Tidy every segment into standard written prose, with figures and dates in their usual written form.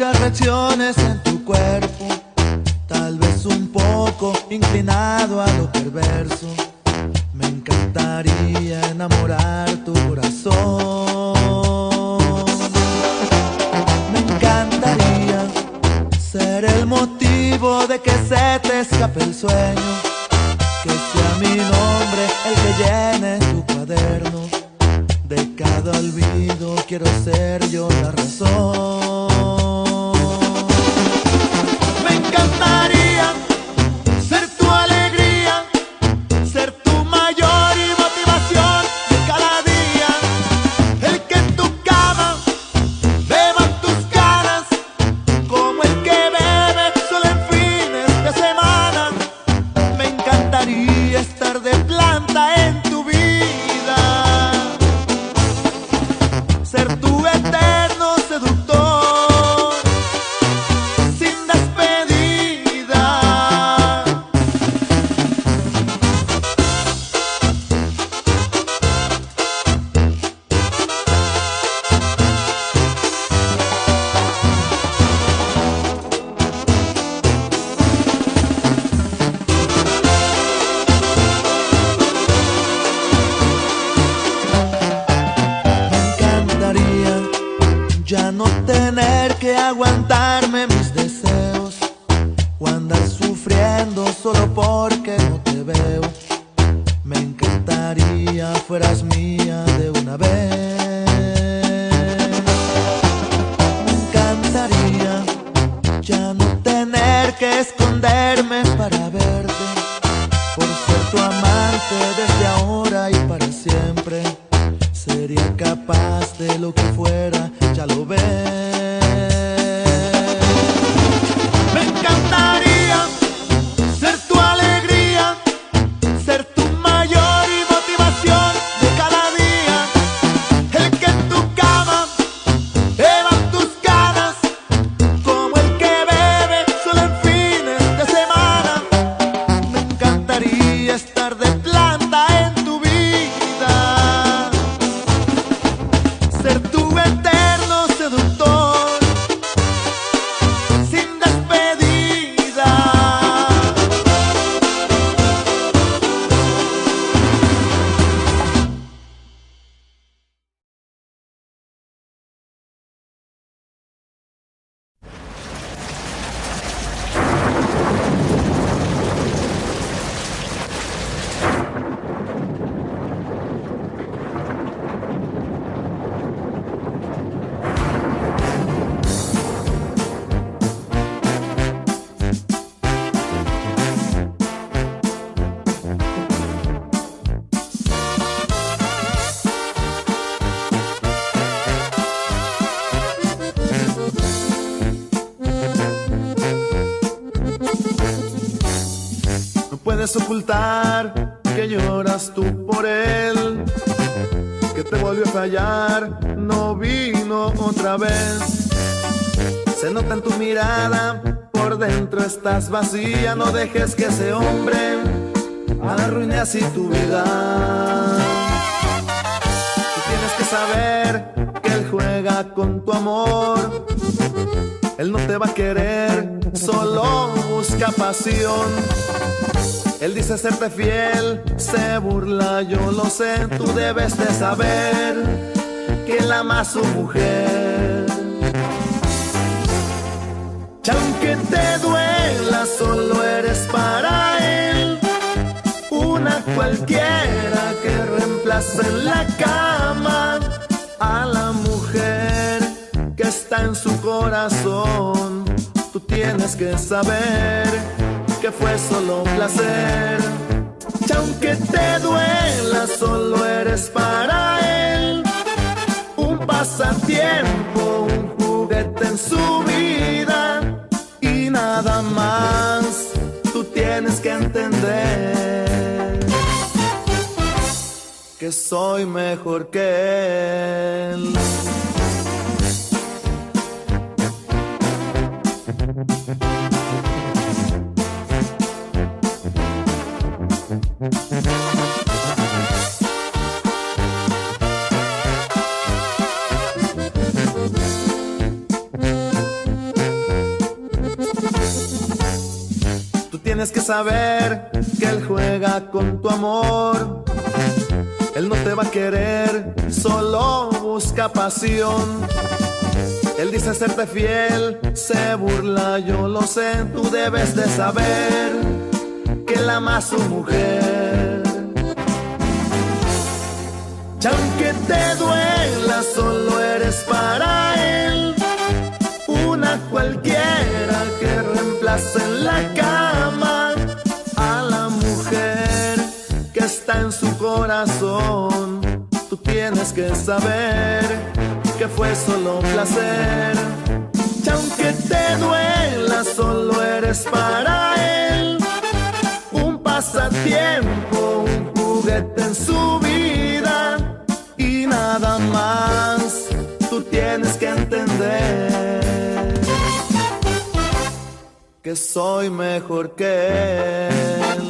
pocas reacciones en tu cuerpo, tal vez un poco inclinado a lo perverso. Me encantaría enamorar tu corazón. Me encantaría ser el motivo de que se te escape el sueño, que sea mi nombre el que llene tu cuaderno. De cada olvido quiero ser yo la razón. Me encantaría ser tu alegría, ser tu mayor motivación de cada día. El que en tu cama beba tus ganas, como el que bebe solo en fines de semana. Me encantaría estar de planta en tu vida, ser tu eterno seductor, sin despedida. Ya no tener que aguantarme mis deseos o andar sufriendo solo porque no te veo. Me encantaría fueras mía de una vez. Me encantaría ya no tener que esconderme para verte, por ser tu amante desde ahora y para siempre. Sería capaz de lo que fuera, ya lo ves. Me encantaría ser tu alegría, ser tu mayor motivación de cada día. El que en tu cama beba tus ganas, como el que bebe solo en fines de semana. Me encantaría estar de planta en tu vida, ser tu eterno seductor, sin despedida. No puedes ocultar que lloras tú por él, que te volvió a fallar, no vino otra vez. Se nota en tu mirada, por dentro estás vacía. No dejes que ese hombre arruine así tu vida. Tú tienes que saber que él juega con tu amor. Él no te va a querer, solo busca pasión. Él dice serte fiel, se burla, yo lo sé. Tú debes de saber que él ama a su mujer. Y aunque te duela, solo eres para él una cualquiera que reemplaza en la cama a la mujer que está en su corazón. Tú tienes que saber que fue solo un placer. Y aunque te duela, solo eres para él un pasatiempo, un juguete en su vida y nada más. Tú tienes que entender que soy mejor que él. tienes que saber que él juega con tu amor. Él no te va a querer, solo busca pasión. Él dice serte fiel, se burla, yo lo sé. Tú debes de saber que él ama a su mujer. Y aunque te duela, solo eres para él una cualquiera que reemplace en la cama a la mujer que está en su corazón. Tú tienes que saber que fue solo placer. Y aunque te duela, solo eres para él un pasatiempo, un juguete en su vida y nada más. Tú tienes que entender que soy mejor que él.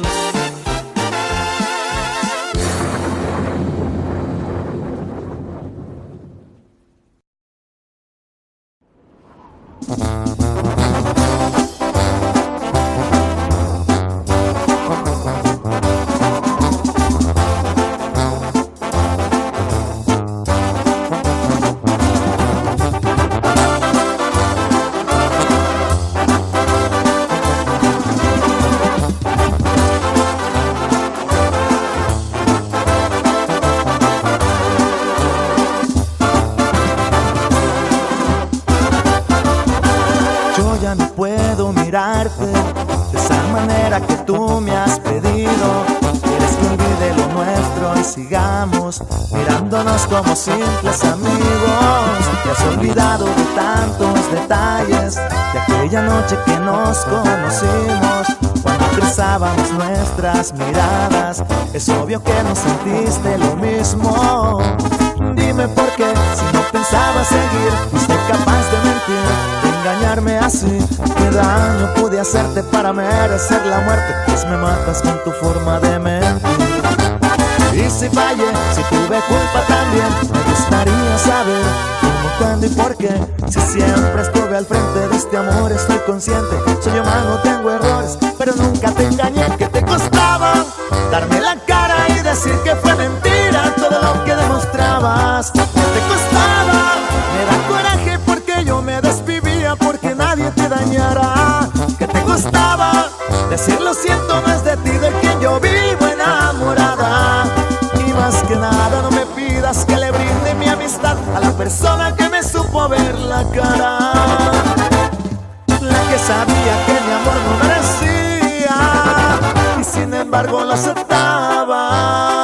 De esa manera que tú me has pedido. Quieres que olvide lo nuestro y sigamos mirándonos como simples amigos. Te has olvidado de tantos detalles de aquella noche que nos conocimos, cuando cruzábamos nuestras miradas. Es obvio que no sentiste lo mismo. Dime por qué, si no pensabas seguir, fuiste capaz de mentir, de engañarme así. ¿Qué daño pude hacerte para merecer la muerte? Pues me matas con tu forma de mentir. Y si fallé, si tuve culpa también, me gustaría saber cómo, cuándo y por qué. Si siempre estuve al frente de este amor, estoy consciente, soy humano, tengo errores, pero nunca te engañé. ¿Qué te costaba darme la cara y decir que fue mentira todo lo que demostrabas? ¿Qué te costaba? Me da coraje porque yo me desvivía porque nadie te dañara. ¿Qué te costaba decir lo siento más de ti, del que yo vivo enamorada? Y más que nada no me pidas que le brinde mi amistad a la persona que me supo ver la cara, la que sabía que mi amor no merecía y sin embargo lo aceptaba.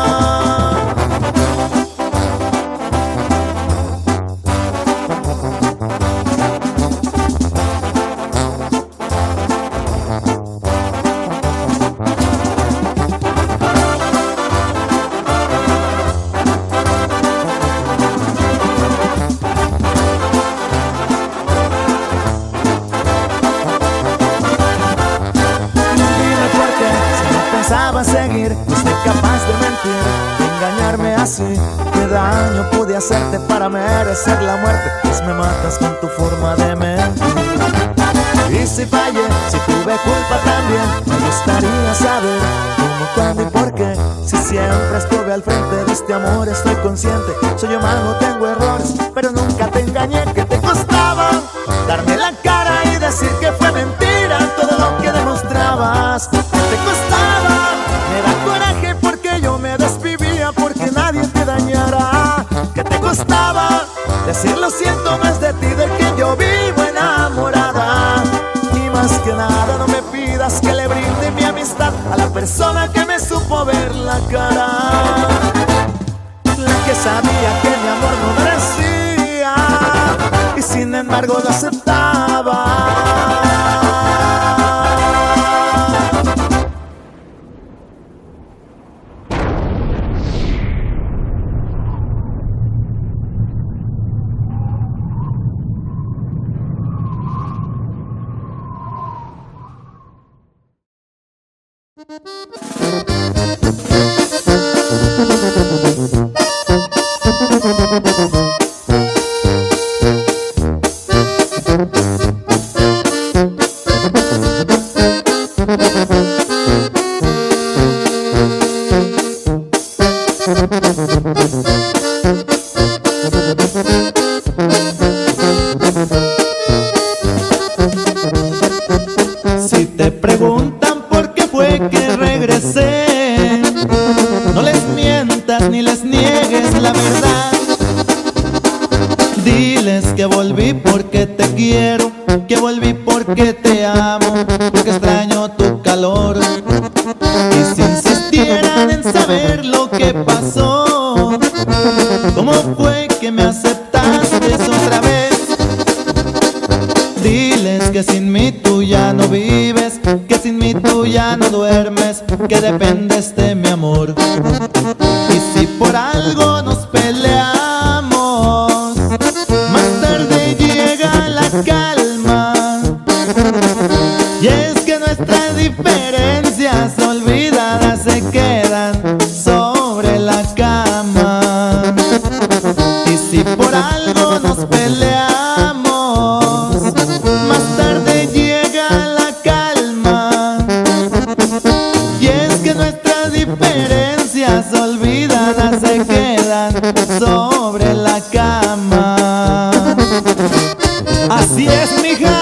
Seguir, fuiste capaz de mentir, de engañarme así. ¿Qué daño pude hacerte para merecer la muerte? Pues me matas con tu forma de mentir. Y si fallé, si tuve culpa también, me gustaría saber cómo, cuándo y por qué. Si siempre estuve al frente de este amor, estoy consciente, soy humano, tengo errores, pero nunca te engañé. ¿Qué te costaba darme la cara y decir que fue mentira todo lo que demostrabas? ¿Qué te costaba? Me da coraje porque yo me desvivía porque nadie te dañara. ¿Qué te costaba decir lo siento más de ti, del que yo vivo enamorada? Y más que nada no me pidas que le brinde mi amistad a la persona que me supo ver la cara, la que sabía que mi amor no merecía y sin embargo lo aceptaba. Si te preguntan por qué fue que regresé, no les mientas ni les niegues la verdad. Diles que volví porque te quiero, que volví porque te amo, porque extraño tu calor. Y si insistieran en saber lo que pasó, cómo fue que me aceptaste otra vez, diles que sin mí tú ya no vives, que sin mí tú ya no duermes, que dependes de mi amor. Y si por algo nos peleamos, más tarde llega la calma. Y es que nuestras diferencias olvidadas se quedan sobre la cama. Y si por algo nos peleamos, más tarde llega la calma. Y es que nuestras diferencias olvidadas se quedan sobre la cama. Así es, mija.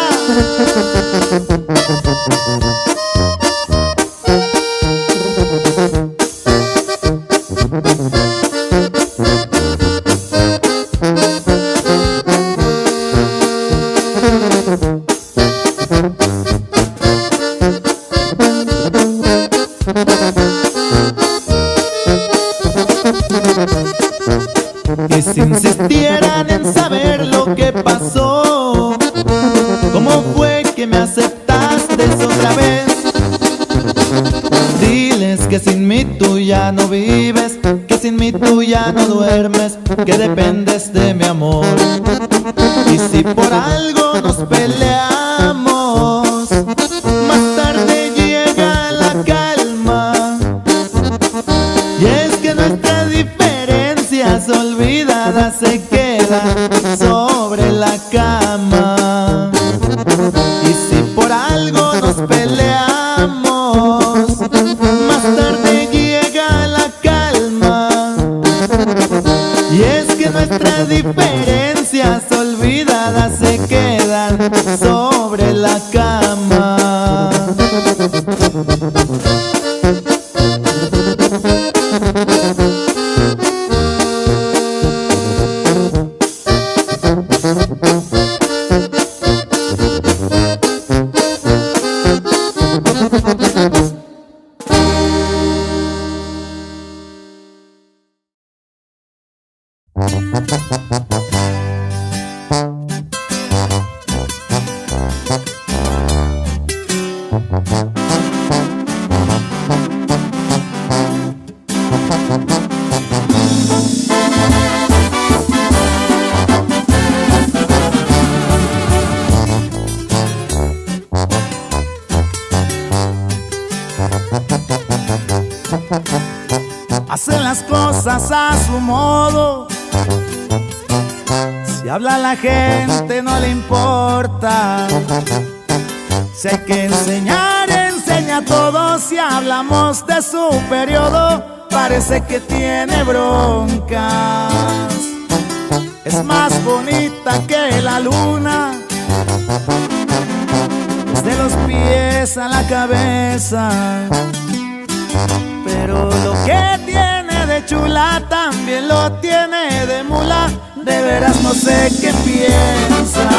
Y si insistieran en saber lo que pasó, cómo fue que me aceptaste otra vez, diles que sin mí tú ya no vives, que sin mí tú ya no duermes, que dependes de mi amor. Y si por algo nos peleamos, más tarde llega la calma. Y es que nuestras diferencias olvidadas se quedan sobre la cama. Y si por algo nos peleamos, más tarde llega la calma. Y es que nuestras diferencias olvidadas se quedan sobre la cama. Hacen las cosas a su modo, si habla la gente no le importa. Si hay que enseñar, enseña todo. Si hablamos de su periodo, parece que tiene broncas. Es más bonita que la luna, desde los pies a la cabeza. Pero lo que tiene de chula también lo tiene de mula. De veras no sé qué piensa.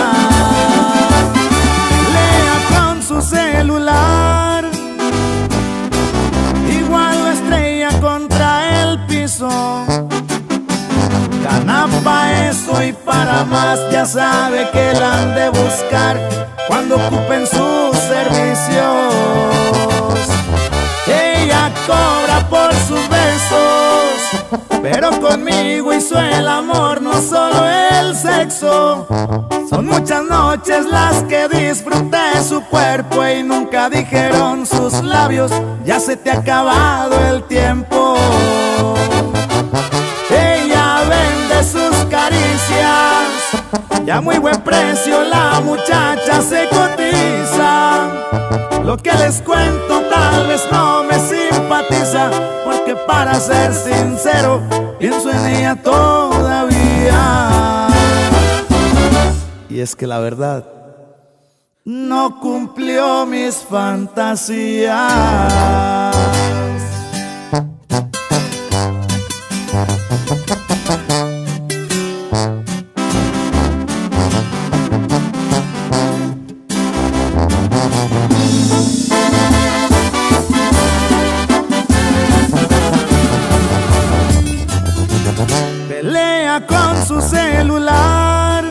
Lea con su celular, igual lo estrella contra el piso. Gana pa' eso y para más, ya sabe que la han de buscar cuando ocupen sus servicios. Ella cobra por sus besos, pero conmigo hizo el amor, no solo el sexo. Son muchas noches las que disfruté su cuerpo y nunca dijeron sus labios: ya se te ha acabado el tiempo. Ella vende sus caricias y a muy buen precio la muchacha se cotiza. Lo que les cuento tal vez no me simpatiza, porque para ser sincero, pienso en ella todavía. Y es que la verdad no cumplió mis fantasías. Pelea con su celular,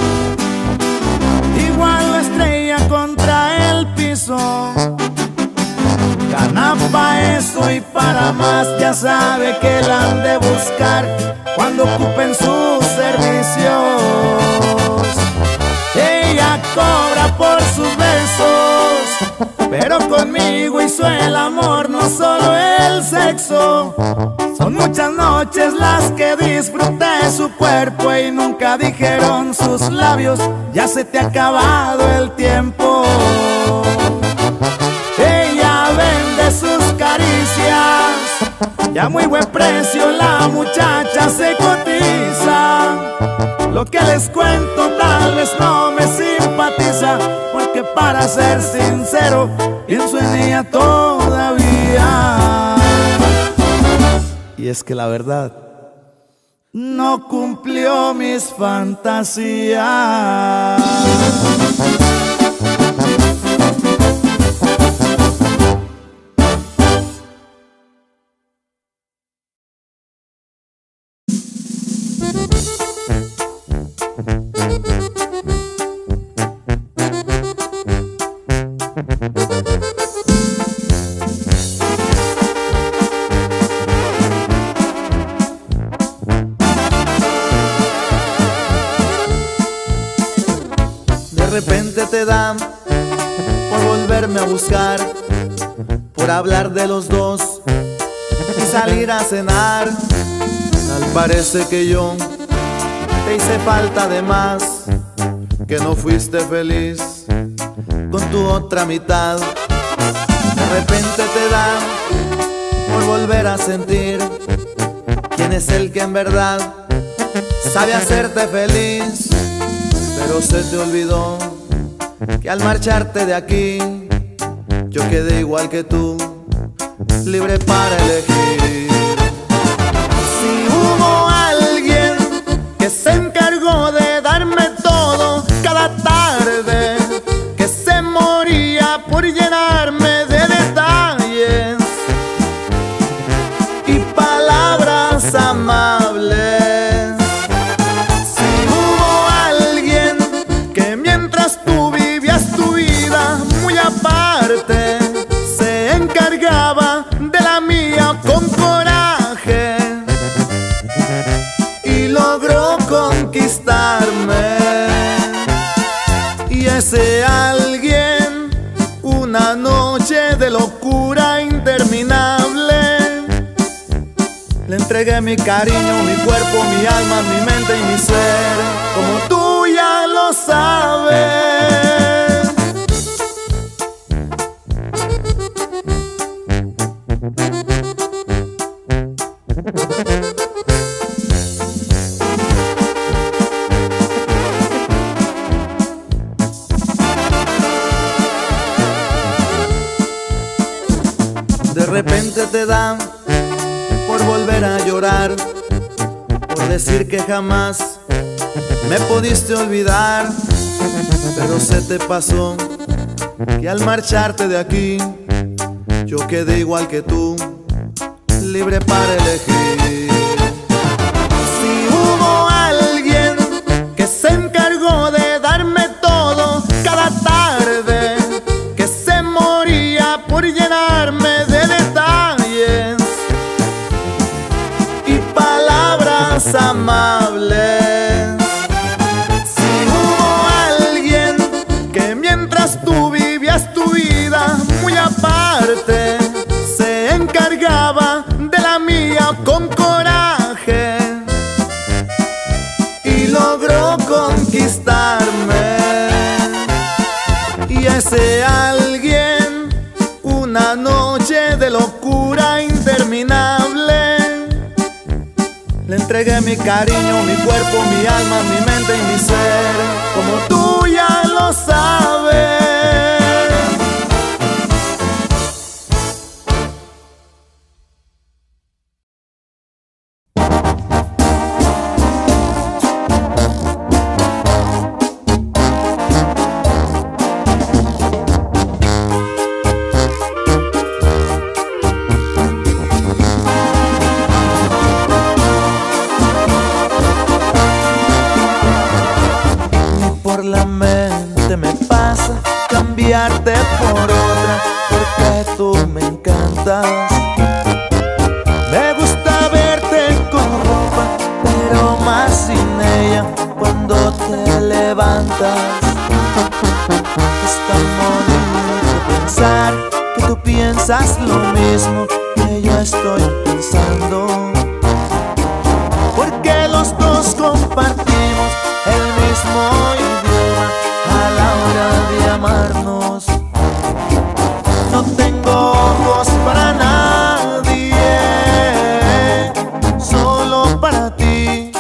igual la estrella contra el piso. Gana pa' eso y para más, ya sabe que la han de buscar cuando ocupen sus servicios. Ella cobra por sus besos, pero conmigo hizo el amor, no solo el sexo. Son muchas noches las que disfruté su cuerpo y nunca dijeron sus labios: ya se te ha acabado el tiempo. Ella vende sus caricias y a muy buen precio la muchacha se cotiza. Lo que les cuento tal vez no me simpatiza, porque para ser sincero pienso en ella todavía. Y es que la verdad no cumplió mis fantasías. De repente te dan por volverme a buscar, por hablar de los dos y salir a cenar. Tal parece que yo te hice falta de más, que no fuiste feliz con tu otra mitad. De repente te dan por volver a sentir quién es el que en verdad sabe hacerte feliz. Pero se te olvidó que al marcharte de aquí yo quedé igual que tú, libre para elegir. Si hubo alguien que se encargó de darme todo cada tarde, que se moría por llenarme de detalles y palabras amables. Se encargaba de la mía con coraje y logró conquistarme. Y ese alguien, una noche de locura interminable, le entregué mi cariño, mi cuerpo, mi alma, mi mente y mi ser, como tú ya lo sabes. De repente te dan por volver a llorar, por decir que jamás me pudiste olvidar. Pero se te pasó que al marcharte de aquí yo quedé igual que tú, libre para elegir. Si hubo alguien que se encargó de darme todo cada tarde, que se moría por llenarme de detalles y palabras amables. Si hubo alguien que mientras tú vivías tu vida muy aparte, se encargaba de la mía con coraje y logró conquistarme. Y ese alguien, una noche de locura interminable, Le entregué mi cariño, mi cuerpo, mi alma, mi mente y mi ser, como tú ya lo sabes. La mente me pasa cambiarte por otra, porque tú me encantas. Me gusta verte con ropa, pero más sin ella cuando te levantas. Es tan bonito pensar que tú piensas lo mismo que yo estoy pensando, porque los dos compartimos el mismo idioma a la hora de amarnos. No tengo ojos para nadie, solo para ti.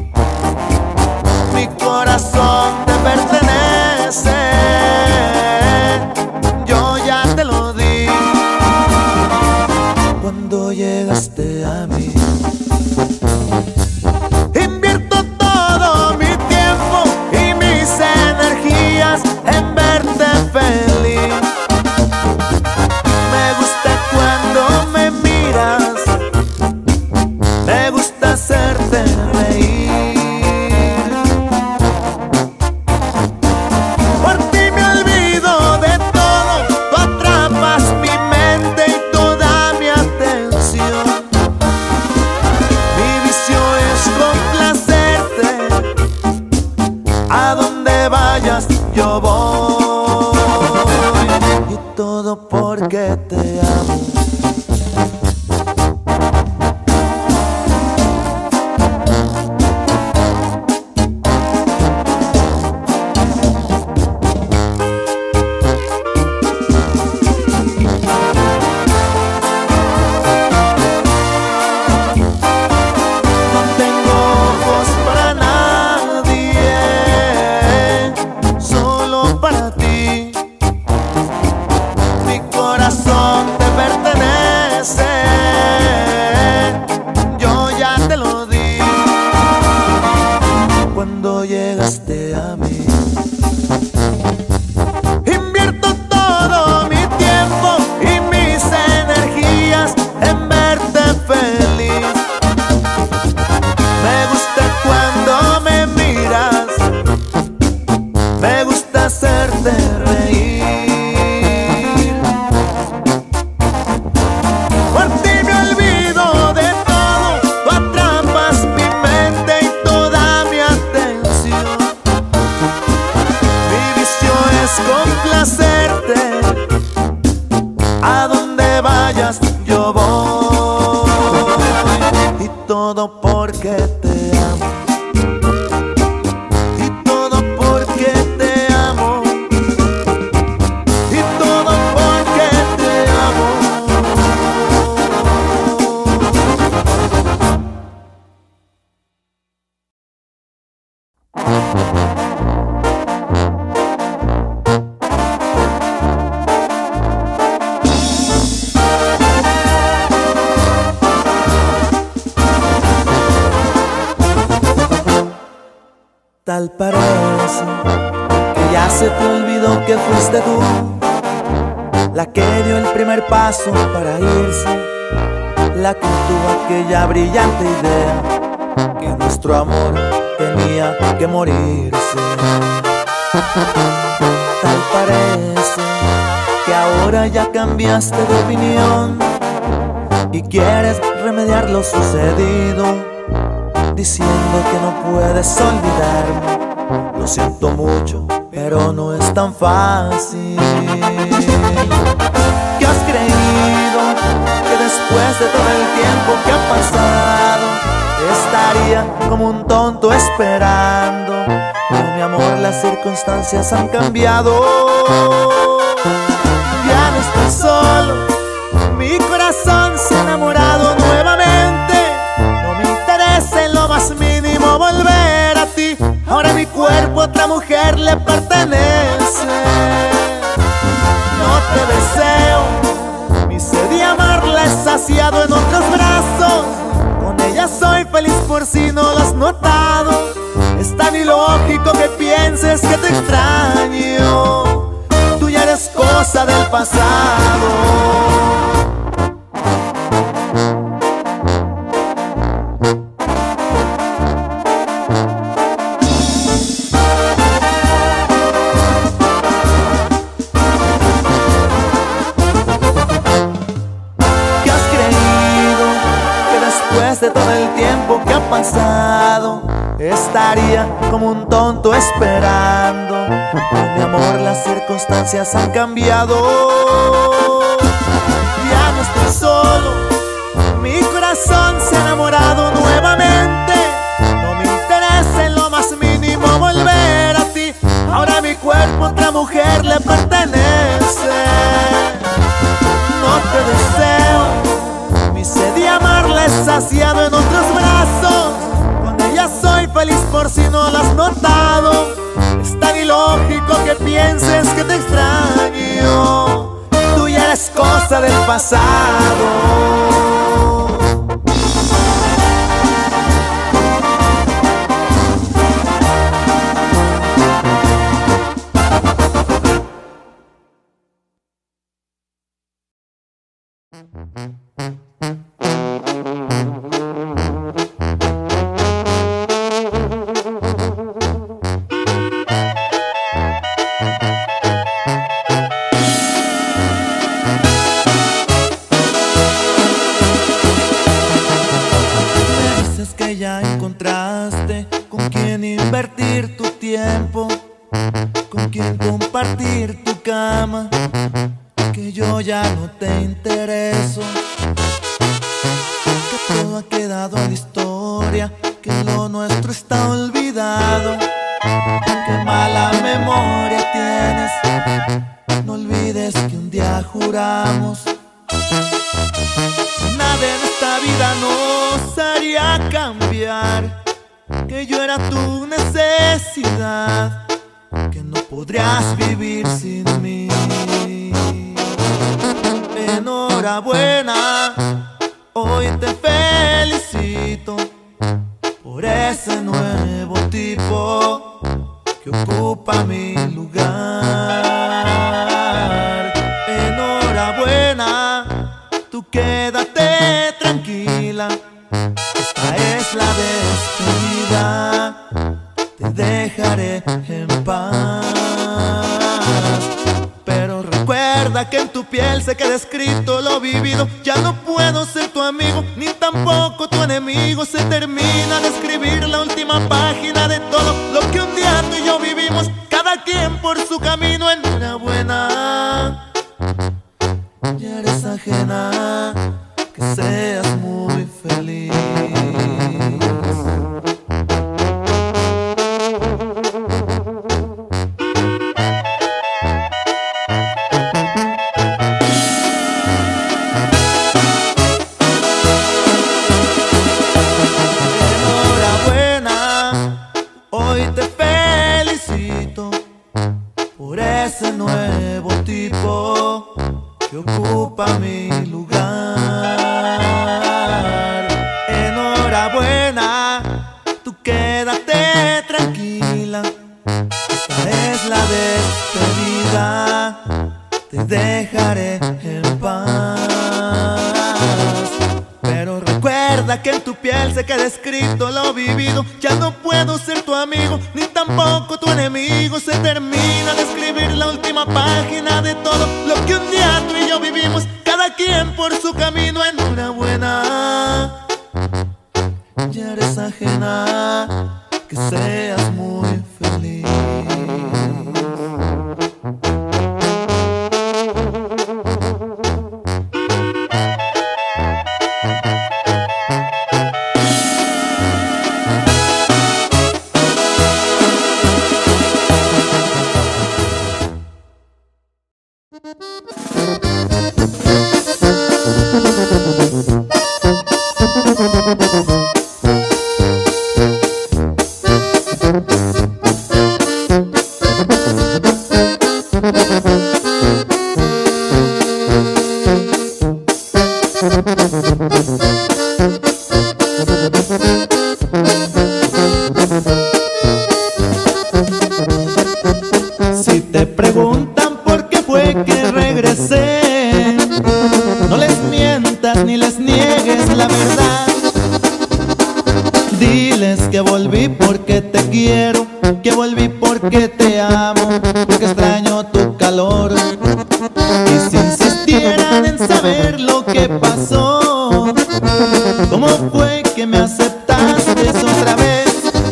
Mi corazón te pertenece, yo ya te lo di cuando llegaste a mí. Invierto todo mi tiempo y mis energías en verte feliz. Me gusta cuando me miras, me gusta hacerte reír. Por ti me olvido de todo, tú atrapas mi mente y toda mi atención. Mi vicio es complacerte, a donde vayas yo voy, y todo porque te amo. No tengo ojos para nadie, solo para ti. Mi corazón te pertenece, yo ya te lo di cuando llegaste a mí. Invierto todo mi tiempo y mis energías en verte feliz. Me gusta cuando me miras, me gusta hacerte reír. Por ti me olvido de todo, tú atrapas mi mente y toda mi atención. Mi vicio es complacerte, a donde vayas yo voy, y todo porque te amo. Y todo porque te amo. Y todo porque te amo. Tal parece que ya se te olvidó que fuiste tú la que dio el primer paso para irse, la que tuvo aquella brillante idea que nuestro amor tenía que morirse. Tal parece que ahora ya cambiaste de opinión y quieres remediar lo sucedido, diciendo que no puedes olvidarme. Lo siento mucho, pero no es tan fácil. ¿Qué has creído? Que después de todo el tiempo que ha pasado estaría como un tonto esperando. No, mi amor, las circunstancias han cambiado. Ya no estoy solo, mi corazón se ha enamorado nuevamente. No me interesa el mujer le pertenece. No te deseo, mi sed de amarla es saciado en otros brazos. Con ella soy feliz por si no lo has notado. Es tan ilógico que pienses que te extraño. Tú ya eres cosa del pasado. Después de todo el tiempo que ha pasado, estaría como un tonto esperando. Mi amor, las circunstancias han cambiado. Ya no estoy solo, mi corazón se ha enamorado nuevamente. No me interesa en lo más mínimo volver a ti. Ahora mi cuerpo a otra mujer le pertenece. No te deseo, mi sed de amarla es saciado en otros brazos. Con ella soy feliz por si no lo has notado. Es tan ilógico que pienses que te extraño. Tú ya eres cosa del pasado. Que ya encontraste con quien invertir tu tiempo, con quien compartir tu cama, que yo ya no te intereso, que todo ha quedado en historia, que lo nuestro está olvidado. Qué mala memoria tienes, no olvides que un día juramos nada en esta vida nos haría cambiar, que yo era tu necesidad, que no podrías vivir sin mí. Enhorabuena, hoy te felicito por ese nuevo tipo que ocupa mi lugar. Enhorabuena, tú quédate tranquila, esta es la despedida, te dejaré en paz. Pero recuerda que en tu piel se queda escrito lo vivido. Ya no puedo ser tu amigo, ni tampoco tu enemigo. Se termina de escribir la última página de todo lo que un día tú y yo vivimos, cada quien por su camino. Enhorabuena, ya eres ajena, que seas muy feliz. Enhorabuena, hoy te felicito por ese nuevo tipo que ocupa mi lugar. Enhorabuena, tú quédate tranquila, esta es la despedida, te dejaré en paz. Pero recuerda que en tu piel se queda escrito lo vivido. Ya no puedo ser tu amigo, ni tampoco tu enemigo. Se termina de escribir la última página de todo lo que un día tú y yo vivimos, cada quien por su camino. Enhorabuena, ya eres ajena, que seas muy feliz. Diles que volví porque te quiero, que volví porque te amo, porque extraño tu calor. Y si insistieran en saber lo que pasó, cómo fue que me aceptaste otra vez,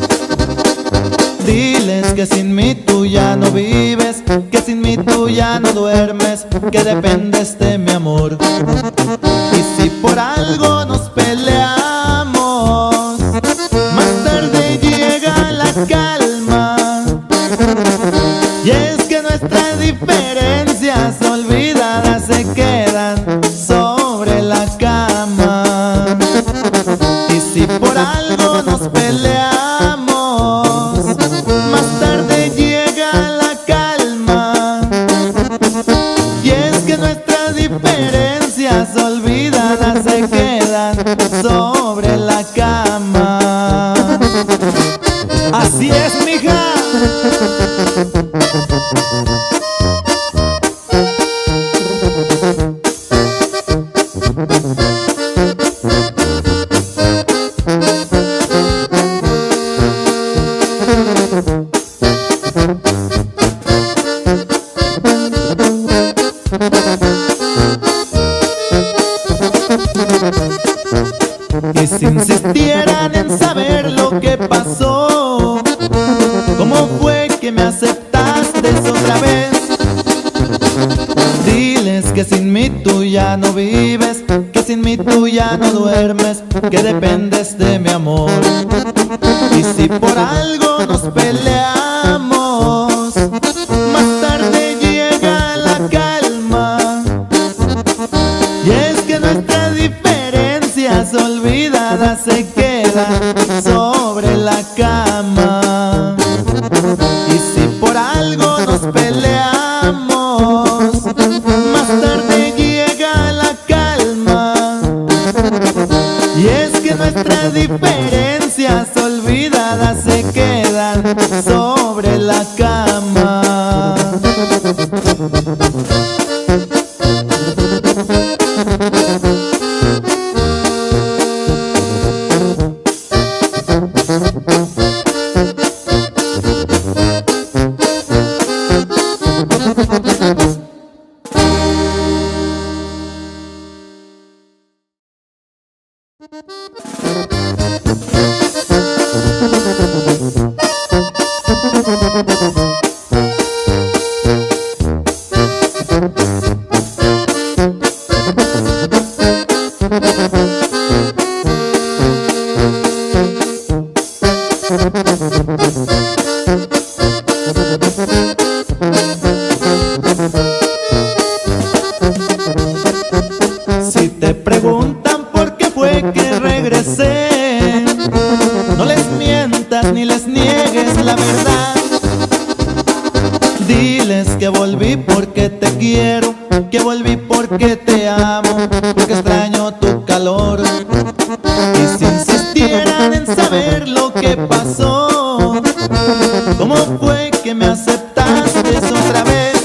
diles que sin mí tú ya no vives, que sin mí tú ya no duermes, que dependes de mi amor. Y si por algo nos peleamos, más tarde llega la calma. Y es que nuestras diferencias olvidadas se quedan sobre la cama. Y si por algo nos peleamos, más tarde llega la calma. Y es que nuestras diferencias olvidadas se quedan sobre la cama. Así es, mija. Y si insistieran en saber lo que pasó, cómo fue que me aceptaste otra vez, diles que sin mí tú ya no vives, que sin mí tú ya no duermes, que dependes de mi amor. Y si por algo nos peleamos, más tarde llega la calma. Y es que nuestras diferencias olvidadas se quedan sobre la cama. Y si por algo nos peleamos, más tarde llega la calma. Y es que nuestras diferencias olvidadas se quedan sobre la cama. Si te preguntan por qué fue que regresé, no les mientas ni les niegues la verdad. Diles que volví porque te quiero, que volví porque te amo, porque extraño tu calor. Y si insistieran en saber lo que pasó, cómo fue que me aceptaste otra vez,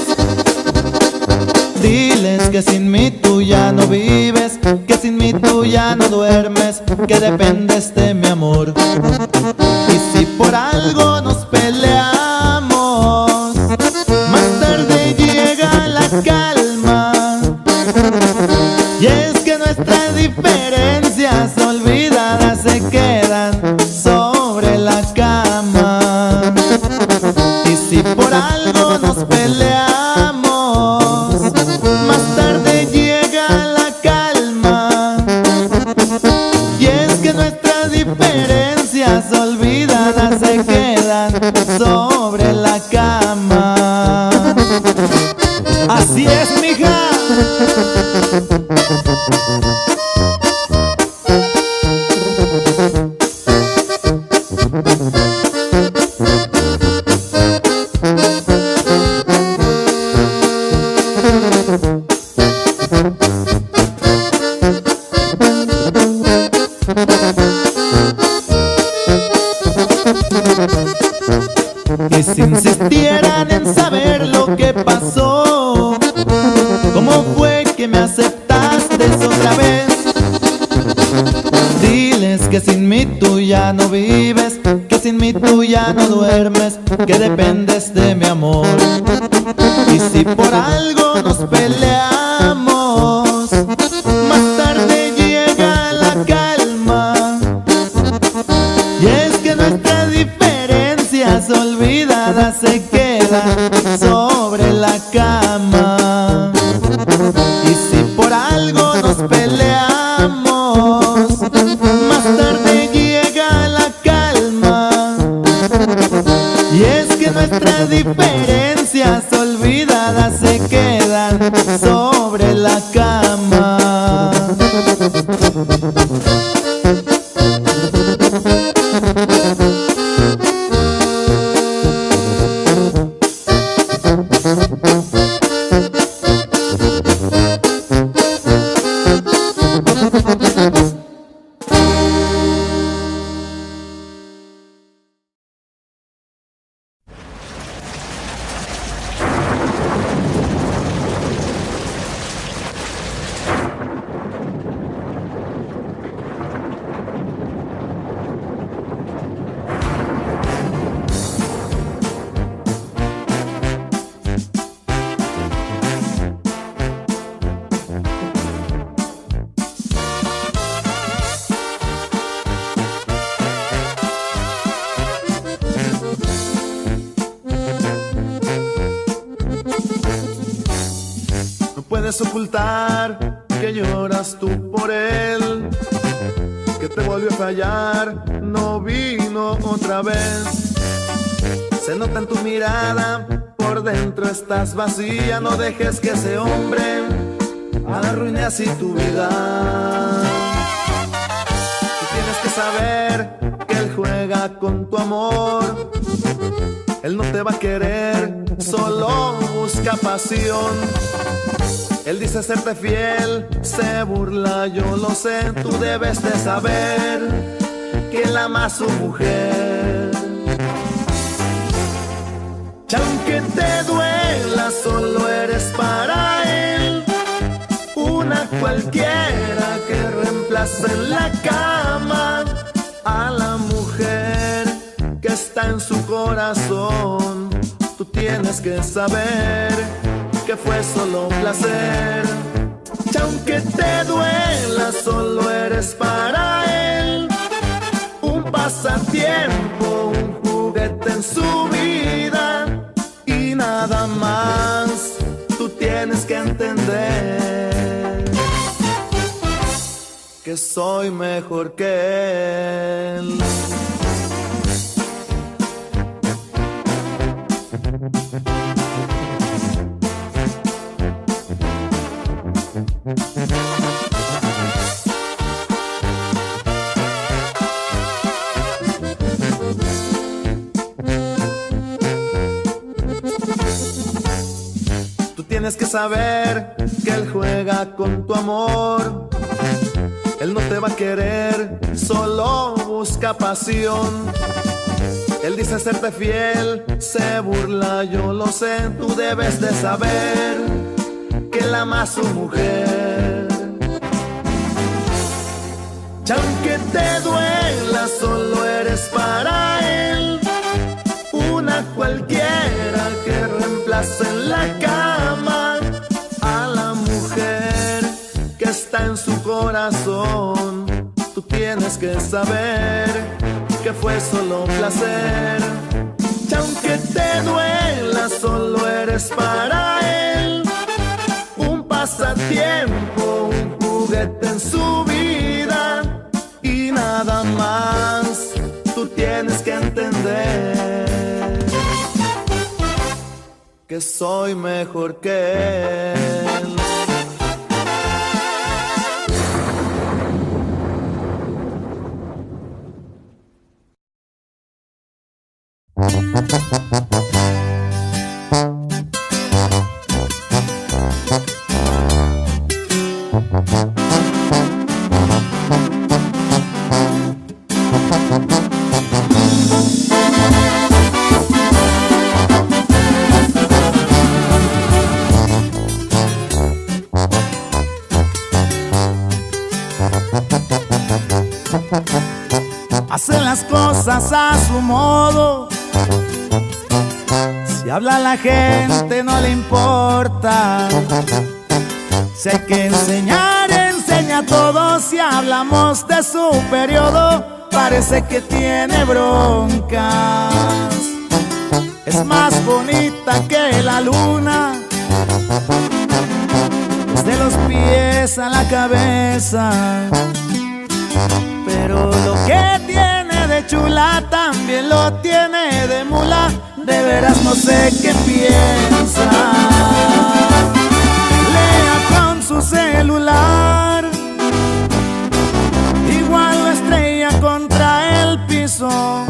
diles que sin mí tú ya no vives, que sin mí tú ya no duermes, que dependes de mi amor. Y si por algo nos peleamos, más tarde llega la calma. Y es que nuestras diferencias olvidadas se quedan sobre la cama. Y si por algo nos peleamos, más tarde llega la calma. Y es que nuestras diferencias olvidadas se quedan sobre la cama. Así es, mija. Y si insistieran en saber lo que pasó, cómo fue que me aceptaste otra vez, diles que sin mí tú ya no vives, que sin mí tú ya no duermes, que dependes de mi amor. Y si por algo nos peleamos, más tarde llega la calma. Y es que nuestras diferencias olvidadas se quedan sobre la cama. Y si por algo nos peleamos, más tarde llega la calma. Y es que nuestras diferencias olvidadas se quedan sobre la cama. Puedes ocultar que lloras tú por él, que te volvió a fallar, no vino otra vez. Se nota en tu mirada, por dentro estás vacía. No dejes que ese hombre arruine así tu vida. Tú tienes que saber que él juega con tu amor. Él no te va a querer, solo busca pasión. Él dice serte fiel, se burla, yo lo sé. Tú debes de saber que él ama a su mujer. Y aunque te duela, solo eres para él una cualquiera que reemplaza en la cama a la mujer que está en su corazón. Tú tienes que saber que fue solo un placer. Y aunque te duela, solo eres para él un pasatiempo, un juguete en su vida y nada más. Tú tienes que entender que soy mejor que él. Tú tienes que saber que él juega con tu amor. Él no te va a querer, solo busca pasión. Él dice serte fiel, se burla, yo lo sé. Tú debes de saber que él ama a su mujer. Y aunque te duela, solo eres para él una cualquiera que reemplace en la cama a la mujer que está en su corazón. Tú tienes que saber que fue solo un placer. Y aunque te duela, solo eres para él un pasatiempo, un juguete en su vida y nada más. Tú tienes que entender que soy mejor que él. Hace las cosas a su modo. Si habla la gente no le importa. Si hay que enseñar, enseña a todos. Si hablamos de su periodo, parece que tiene broncas. Es más bonita que la luna, desde los pies a la cabeza. Pero lo que tiene de chula también lo tiene de mula. De veras no sé qué piensa. Lea con su celular, igual lo estrella contra el piso.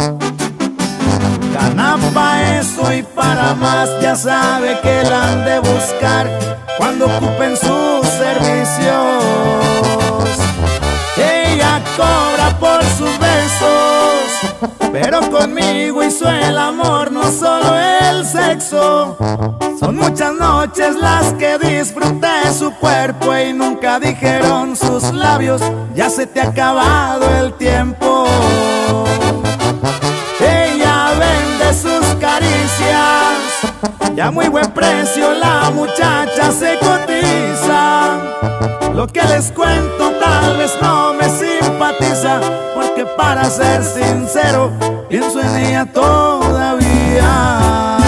Gana pa' eso y para más, ya sabe que la han de buscar cuando ocupen sus servicios. Ella cobra por sus besos, pero conmigo hizo el amor, no solo el sexo. Son muchas noches las que disfruté su cuerpo y nunca dijeron sus labios: ya se te ha acabado el tiempo. Ella vende sus caricias y a muy buen precio la muchacha se cotiza. Lo que les cuento tal vez no me simpatiza, porque para ser sincero pienso en ella todavía.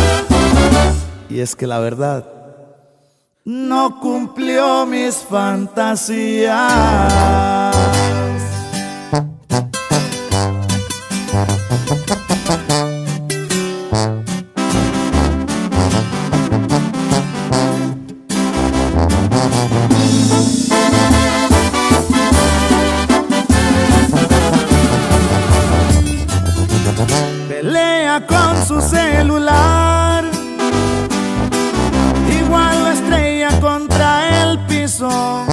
Y es que la verdad no cumplió mis fantasías. Pelea con su celular, igual lo estrella contra el piso.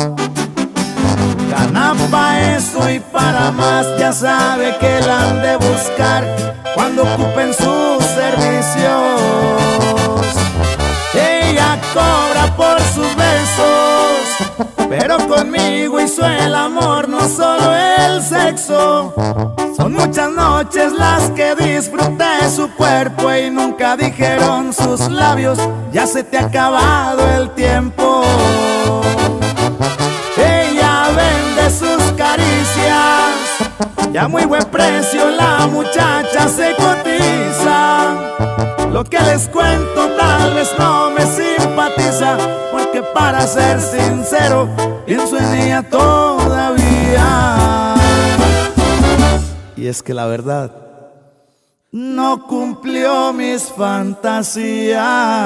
Gana pa' eso y para más, ya sabe que la han de buscar cuando ocupen sus servicios. Ella cobra por sus besos, pero conmigo hizo el amor, no solo el sexo. Son muchas noches las que disfruté su cuerpo y nunca dijeron sus labios: ya se te ha acabado el tiempo. Ella vende sus caricias y a muy buen precio la muchacha se cotiza. Lo que les cuento tal vez no me simpatiza, porque para ser sincero pienso en ella todavía. Y es que la verdad no cumplió mis fantasías.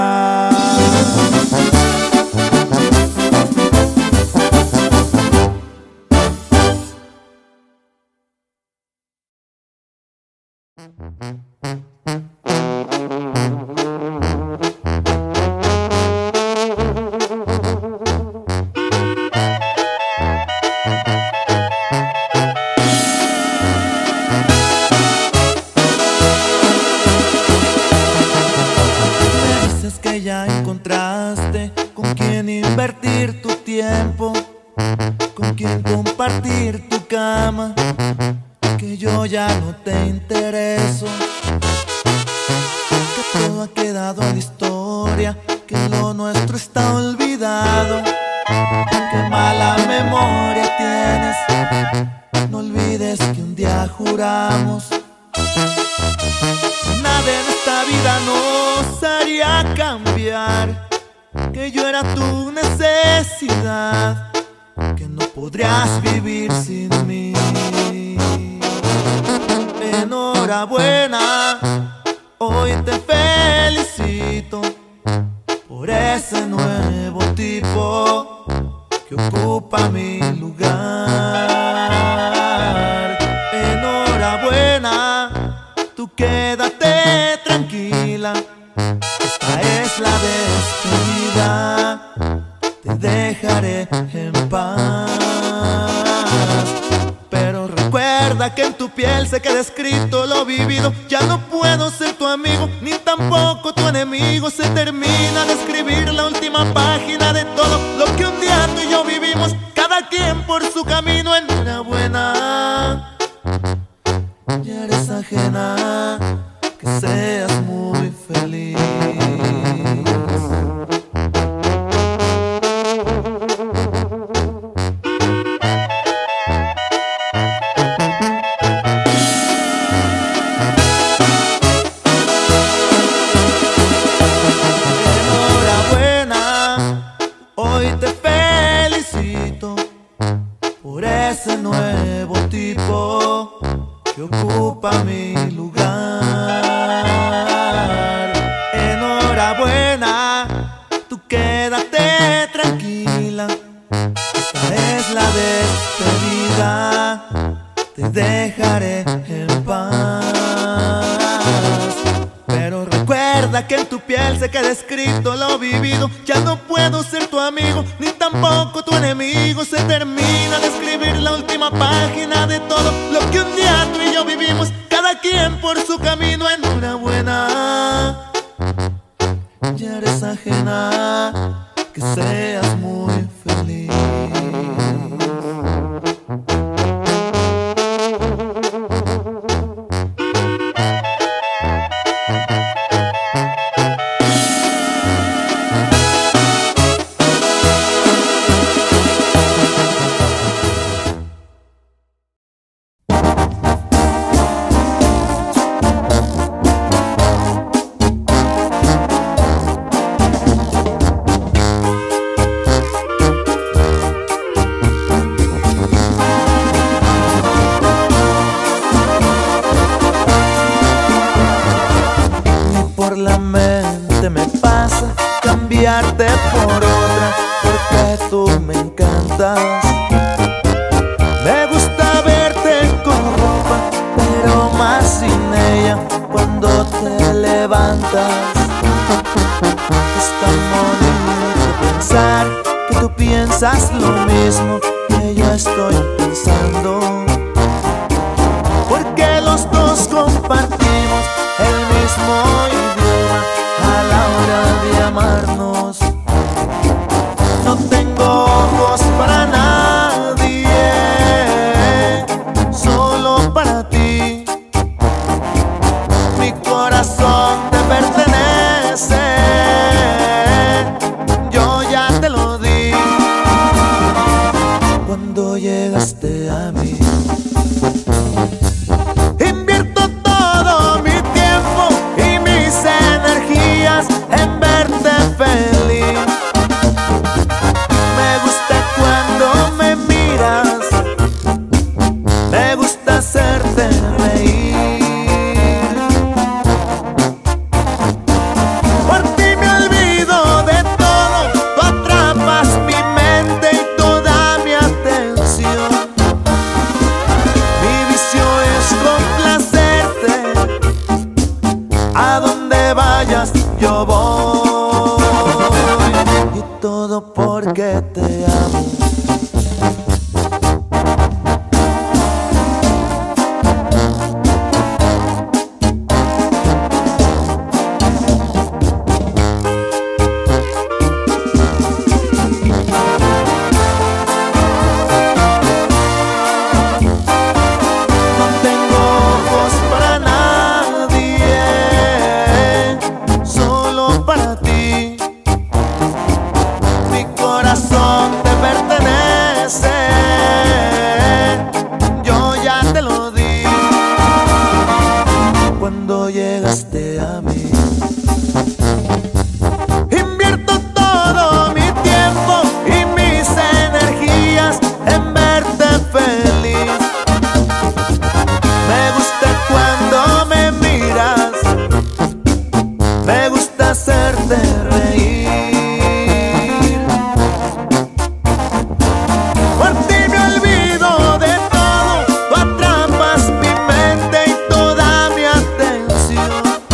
Ya encontraste con quien invertir tu tiempo, con quien compartir tu cama, que yo ya no te intereso, que todo ha quedado en historia, que lo nuestro está olvidado. Qué mala memoria tienes, no olvides que un día juramos nada en esta vida nos haría cambiar, que yo era tu necesidad, que no podrías vivir sin mí. Enhorabuena, hoy te felicito por ese nuevo tipo que ocupa mi lugar. Enhorabuena, tú quédate tranquila, esta es la despedida, te dejaré en paz. Pero recuerda que en tu piel se queda escrito lo vivido. Ya no puedo ser tu amigo, ni tampoco tu enemigo. Se termina de escribir la última página de todo lo que un día tú y yo vivimos, cada quien por su camino. Enhorabuena, Enhorabuena, que seas muy feliz. Enhorabuena, hoy te felicito por ese nuevo tipo que ocupa mi lugar. Enhorabuena, tú quédate tranquila, esta es la despedida, te dejaré en paz. Pero recuerda que en tu piel se queda escrito lo vivido. Ya no puedo ser tu amigo, ni tampoco tu enemigo. Se termina de escribir la última página de todo lo que un día tú y yo vivimos, cada quien por su camino. Enhorabuena, ya eres ajena, que seas muy feliz. La mente me pasa cambiarte por otra, porque tú me encantas. Me gusta verte con ropa, pero más sin ella cuando te levantas. Es tan bonito pensar que tú piensas lo mismo que yo estoy pensando, porque los dos compartimos el mismo idioma a la hora de amarnos. No tengo ojos para nadie, solo para ti. Mi corazón te pertenece, yo ya te lo di cuando llegaste a mí. Invierto todo mi tiempo y mis energías en verte feliz. Me gusta cuando me miras, me gusta hacerte reír. Por ti me olvido de todo, tú atrapas mi mente y toda mi atención. Mi vicio es complacerte, a donde vayas yo voy, y todo porque te amo. No tengo ojos para nadie, solo para ti. Mi corazón te pertenece, yo ya te lo di cuando llegaste a mí. Invierto todo mi tiempo y mis energías en verte feliz. Me gusta cuando me miras, me gusta hacerte reír. Por ti me olvido de todo, tú atrapas mi mente y toda mi atención.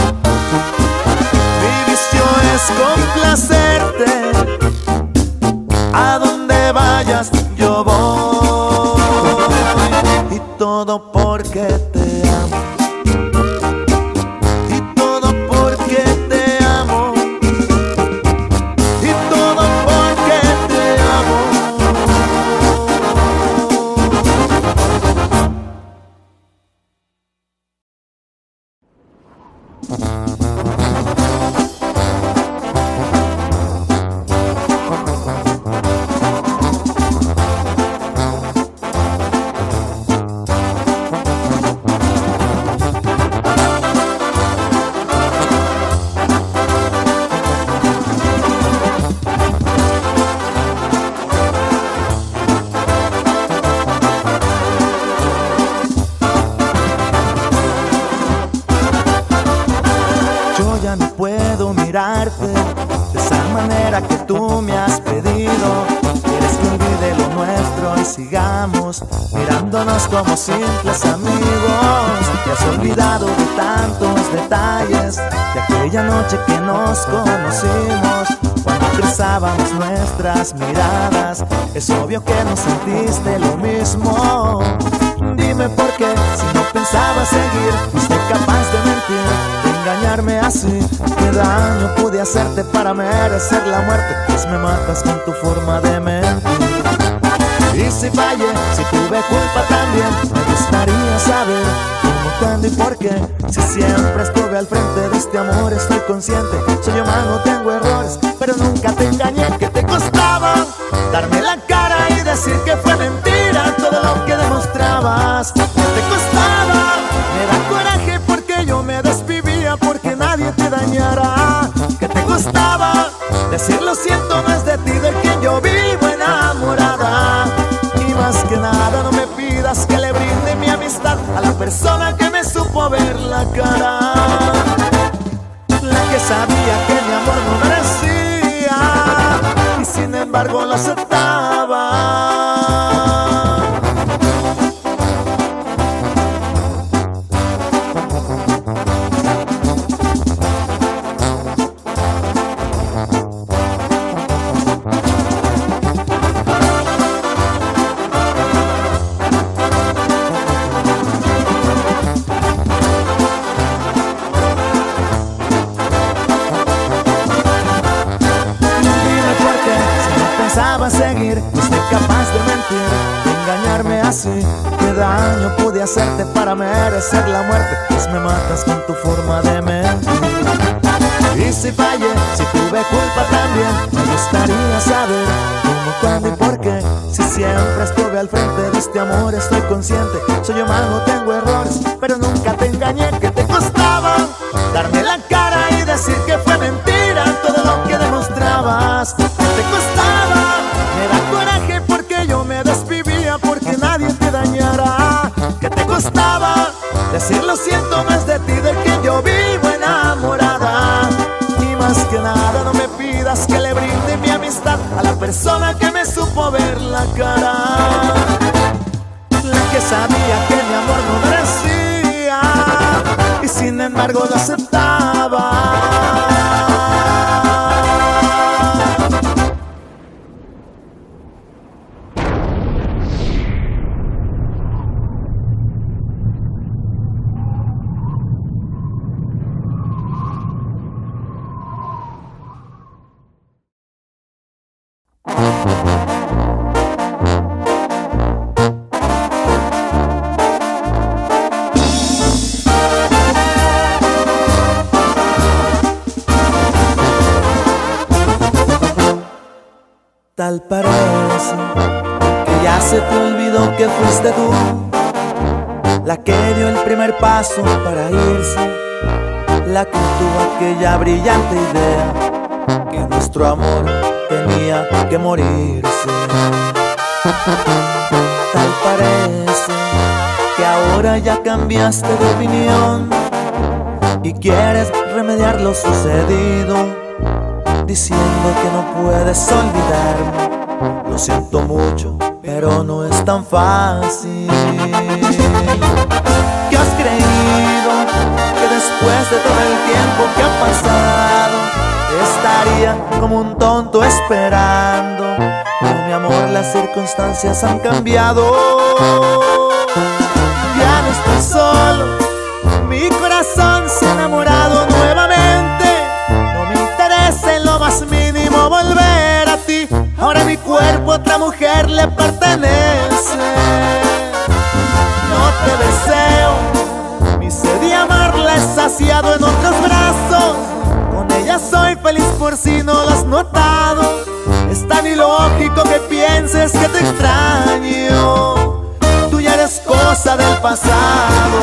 De esa manera que tú me has pedido. Quieres que olvide lo nuestro y sigamos mirándonos como simples amigos. Te has olvidado de tantos detalles de aquella noche que nos conocimos, cuando cruzábamos nuestras miradas. Es obvio que no sentiste lo mismo. Dime por qué, si no pensabas seguir, fuiste capaz de mentir, de engañarme así. ¿Qué daño pude hacerte para merecer la muerte? Pues me matas con tu forma de mentir. Y si fallé, si tuve culpa también, me gustaría saber cómo, cuándo y por qué. Si siempre estuve al frente de este amor, estoy consciente, soy humano, tengo errores, pero nunca te engañé. ¿Qué te costaba darme la cara y decir que fue mentira todo lo que demostrabas? ¿Qué te costaba? Me da coraje porque yo me desvivía porque nadie te dañara. ¿Qué te costaba decir lo siento más de ti del que yo vivo enamorada? Y más que nada no me pidas que le brinde mi amistad a la persona que me supo ver la cara, la que sabía que mi amor no merecía y sin embargo lo aceptaba. Seguir, fuiste capaz de mentir, de engañarme así. ¿Qué daño pude hacerte para merecer la muerte? Pues me matas con tu forma de mentir. Y si fallé, si tuve culpa también, me gustaría saber cómo, cuándo y por qué. Si siempre estuve al frente de este amor, estoy consciente, soy humano, tengo errores, pero nunca te engañé. ¿Qué te costaba darme la cara y decir que fue mentira todo lo que demostrabas? ¿Qué te costaba? Me da coraje porque yo me desvivía porque nadie te dañara. ¿Qué te costaba decir lo siento más de ti del que yo vivo enamorada? Y más que nada no me pidas que le brinde mi amistad a la persona que me supo ver la cara, la que sabía que mi amor no merecía y sin embargo lo aceptaba. Tal parece que ya se te olvidó que fuiste tú la que dio el primer paso para irse, la que tuvo aquella brillante idea que nuestro amor tenía que morirse. Tal parece que ahora ya cambiaste de opinión y quieres remediar lo sucedido, diciendo que no puedes olvidarme. Lo siento mucho, pero no es tan fácil. ¿Qué has creído? Que después de todo el tiempo que ha pasado estaría como un tonto esperando. No, mi amor, las circunstancias han cambiado. Ya no estoy solo, mi corazón se ha enamorado nuevamente. En lo más mínimo volver a ti. Ahora mi cuerpo a otra mujer le pertenece. No te deseo, mi sed de amarla es saciado en otros brazos. si no lo has notado. Es tan ilógico que pienses que te extraño. Tú ya eres cosa del pasado.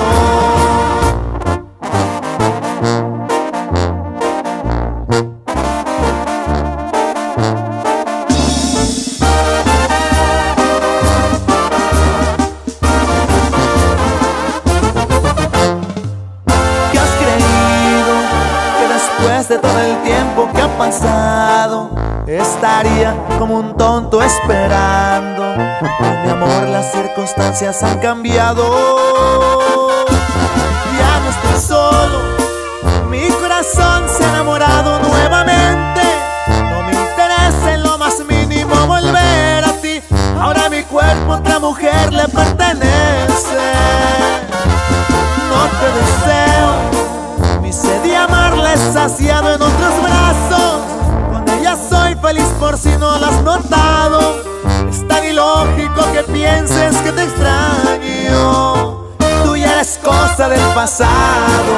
De todo el tiempo que ha pasado, estaría como un tonto esperando. Mi amor, las circunstancias han cambiado. Ya no estoy solo, mi corazón se ha enamorado nuevamente. No me interesa en lo más mínimo volver a ti. Ahora mi cuerpo a otra mujer le pertenece. No te deseo, mi sed de amarla es saciado en otros brazos. Con ella soy feliz por si no lo has notado. Es tan ilógico que pienses que te extraño. Tú ya eres cosa del pasado.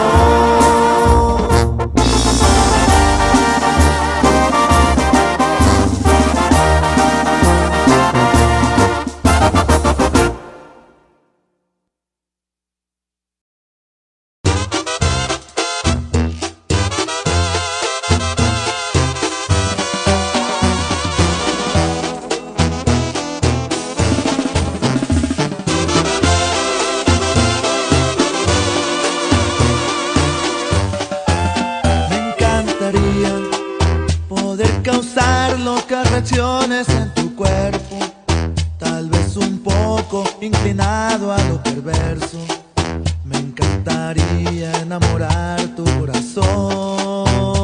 Causar locas reacciones en tu cuerpo, tal vez un poco inclinado a lo perverso. Me encantaría enamorar tu corazón.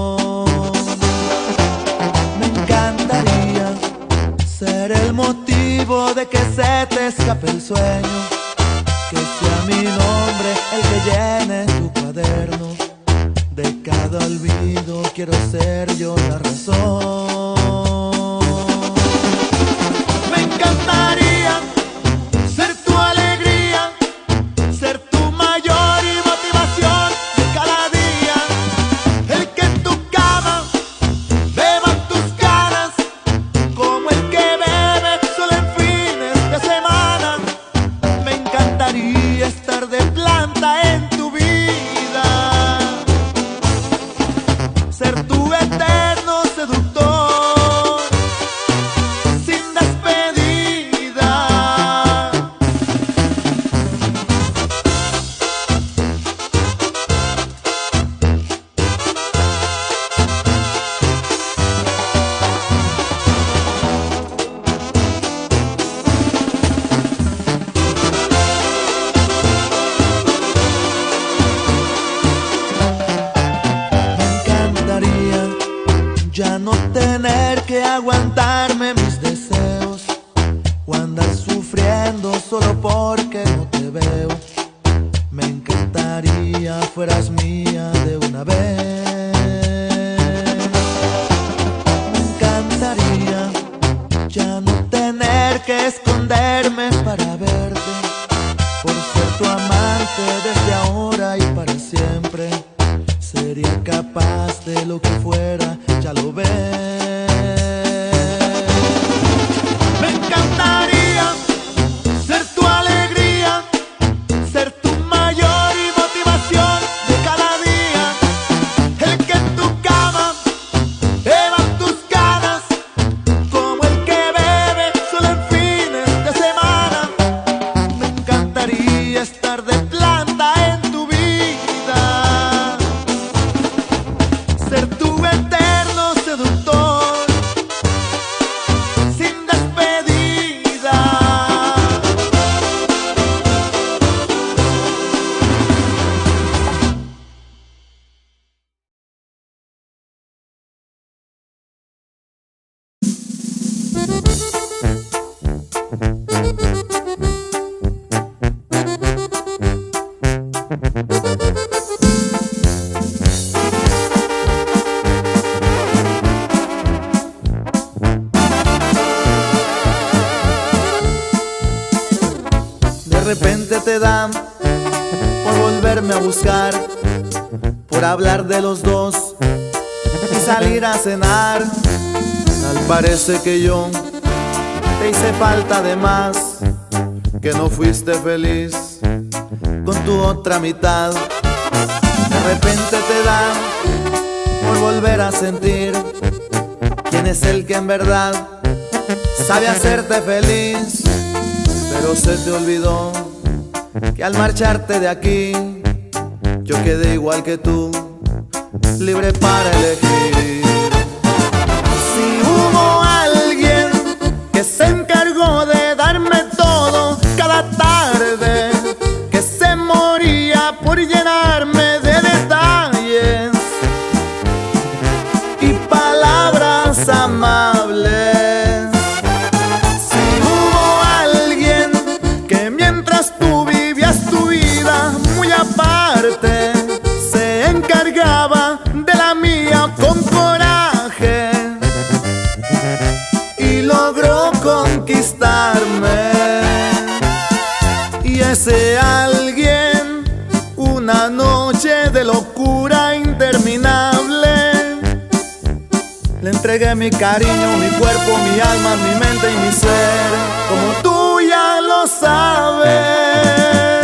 Me encantaría ser el motivo de que se te escape el sueño, que sea mi nombre el que llene tu cuaderno. De cada olvido quiero ser yo la razón. Me encantaría ser tu alegría, ser tu mayor motivación de cada día. El que en tu cama beba tus ganas, como el que bebe solo en fines de semana. Me encantaría estar de planta en tu vida, ser tu eterno seductor, sin despedida. Ya no tener que aguantarme mis deseos o andar sufriendo solo porque no te veo. Me encantaría fueras mía de una vez. Me encantaría ya no tener que esconderme para verte, por ser tu amante desde ahora y para siempre. Sería capaz de lo que fuera, ya lo ves. Me encantaría ser tu alegría, ser tu mayor motivación de cada día. El que en tu cama beba tus ganas, como el que bebe solo en fines de semana. Me encantaría estar de planta en tu vida, ser tu eterno seductor, sin despedida. De repente te dan por volverme a buscar, por hablar de los dos, y salir a cenar. Tal parece que yo te hice falta de más, que no fuiste feliz con tu otra mitad. De repente te da por volver a sentir quién es el que en verdad sabe hacerte feliz. Pero se te olvidó que al marcharte de aquí yo quedé igual que tú, libre para elegir. Si hubo alguien que se encargó de darme todo cada tarde, que se moría por llenarme de detalles y palabras amables. Si hubo alguien que mientras tú vivías tu vida muy aparte, se encargaba de la mía con coraje y logró conquistarme. Y ese alguien, una noche de locura interminable, le entregué mi cariño, mi cuerpo, mi alma, mi mente y mi ser, como tú ya lo sabes.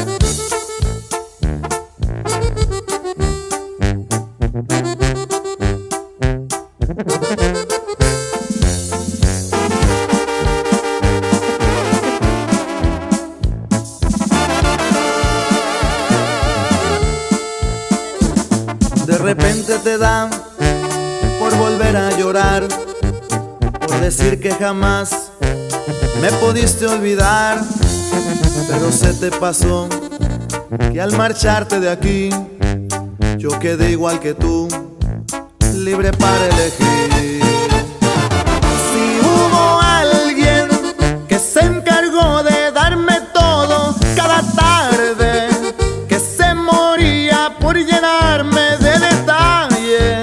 De repente te da por volver a llorar, por decir que jamás me pudiste olvidar. Pero se te pasó que al marcharte de aquí yo quedé igual que tú, libre para elegir. Si hubo alguien que se encargó de darme todo cada tarde, que se moría por llenarme de detalles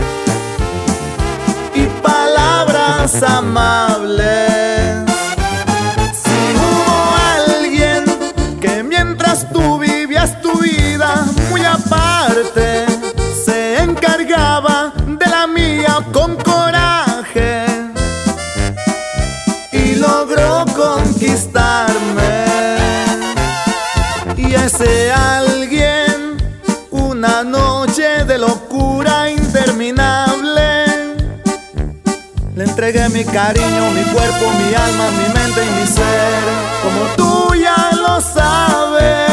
y palabras amables. Si hubo alguien que mientras tú vivías tu vida muy aparte, se encargaba de la mía con coraje y logró conquistarme. Y ese alguien, una noche de locura interminable, le entregué mi cariño, mi cuerpo, mi alma, mi mente y mi ser, como tú ya lo sabes.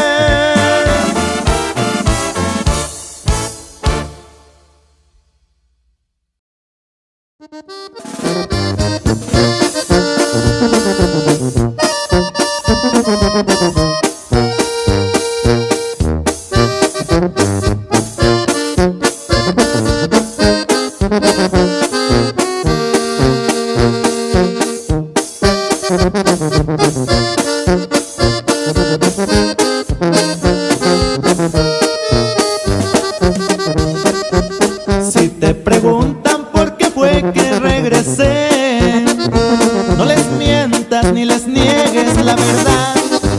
Si te preguntan por qué fue que regresé, no les mientas ni les niegues la verdad.